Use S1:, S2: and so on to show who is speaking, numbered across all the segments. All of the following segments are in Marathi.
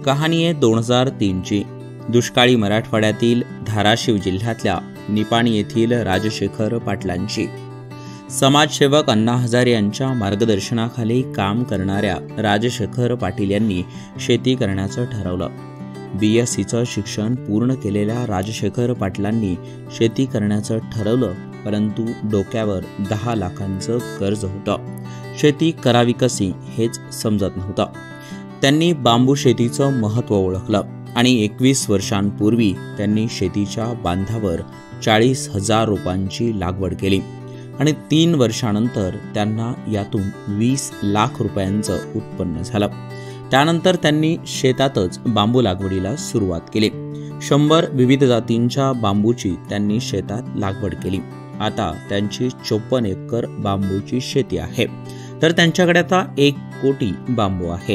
S1: कहाणी आहे 2003ची। दुष्काळी मराठवाड्यातील धाराशिव जिल्ह्यातल्या निपाणी येथील राजशेखर पाटलांची। समाजसेवक अण्णा हजारे यांच्या मार्गदर्शनाखाली काम करणाऱ्या राजशेखर पाटील यांनी शेती करण्याचं ठरवलं। BScचं शिक्षण पूर्ण केलेल्या राजशेखर पाटलांनी शेती करण्याचं ठरवलं, परंतु डोक्यावर 10 लाखांचं कर्ज होतं। शेती करावी कशी हेच समजत नव्हतं। त्यांनी बांबू शेतीचं महत्त्व ओळखलं आणि 21 वर्षांपूर्वी त्यांनी शेतीच्या बांधावर 40,000 रोपांची लागवड केली आणि 3 वर्षांनंतर त्यांना यातून 20 लाख रुपयांचं उत्पन्न झालं। त्यानंतर त्यांनी शेतातच बांबू लागवडीला सुरुवात केली। 100 विविध जातींच्या बांबूची त्यांनी शेतात लागवड केली। आता त्यांची 54 एकर बांबूची शेती आहे, तर त्यांच्याकडे आता 1 कोटी बांबू आहेत।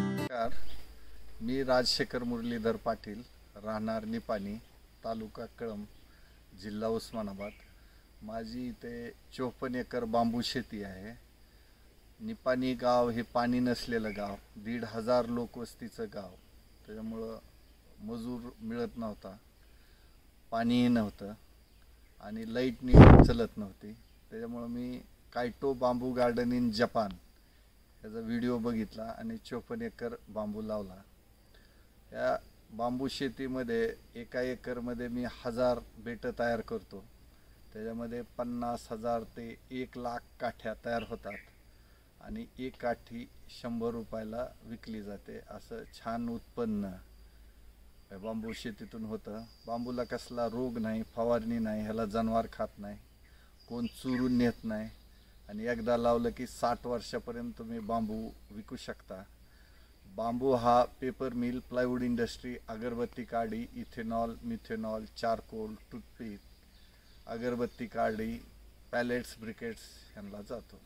S2: मी राजशेखर मुरलीधर पाटील, राहणार निपाणी, तालुका कळंब, जिल्हा उस्मानाबाद। माझी इथे 54 एकर बांबू शेती आहे। निपाणी गाव हे पाणी नसलेलं गाव, 1,500 लोकवस्तीचं गाव, त्याच्यामुळं मजूर मिळत नव्हता, पाणीही नव्हतं आणि लाईटनी चलत नव्हती। त्याच्यामुळं मी Kyoto bamboo garden in Japan याचा व्हिडिओ बघितला आणि 54 एकर बांबू लावला। या बांबू शेतीमध्ये एका एकरमध्ये मी 1000 बेटं तयार करतो। त्याच्यामध्ये 50,000 ते 1 लाख काठ्या तयार होतात आणि एक काठी 100 रुपयाला विकली जाते। असं छान उत्पन्न बांबू शेतीतून होतं। बांबूला कसला रोग नाही, फवारणी नाही, ह्याला जनावर खात नाही, कोण चुरून नेत नाही आणि एकदा लावलं की 60 वर्षापर्यंत तुम्ही बांबू विकू शकता। बांबू हा पेपर मिल, प्लायवूड इंडस्ट्री, अगरबत्ती काडी, इथेनॉल, मिथेनॉल, चारकोल, टूथपिक, अगरबत्ती काडी, पॅलेट्स, ब्रिकेट्स ह्यांना जातो।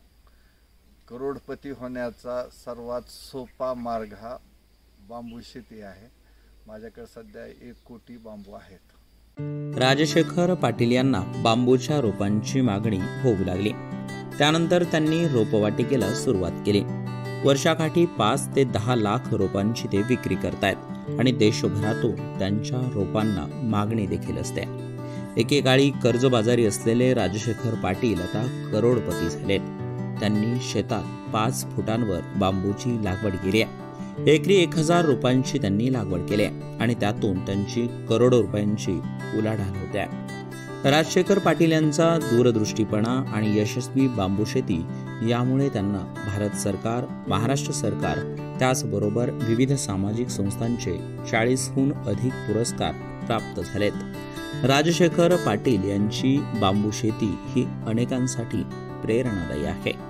S2: करोडपती होण्याचा सर्वात सोपा मार्ग हा बांबू शेती आहे। माझ्याकडे सध्या 1 कोटी बांबू आहेत।
S1: राजशेखर पाटील यांना बांबूच्या रोपांची मागणी होऊ लागली। त्यानंतर त्यांनी रोपवाटिकेला सुरुवात केली। वर्षाकाठी 5 ते 10 लाख रोपांची ते विक्री करतायत आणि देशभरातून त्यांच्या रोपांना मागणी देखील असते। एकेकाळी कर्जबाजारी असलेले राजशेखर पाटील आता करोडपती झालेत। त्यांनी शेतात 5 फुटांवर बांबूची लागवड केली आहे। एकरी 1000 रोपांची त्यांनी लागवड केली आणि त्यातून त्यांची करोडो रुपयांची उलाढाल होते। राजशेखर पाटील यांचा दूरदृष्टीपणा आणि यशस्वी बांबू शेती यामुळे त्यांना भारत सरकार, महाराष्ट्र सरकार, त्याचबरोबर विविध सामाजिक संस्थांचे 40हून अधिक पुरस्कार प्राप्त झालेत। राजशेखर पाटील यांची बांबू शेती ही अनेकांसाठी प्रेरणादायी आहे।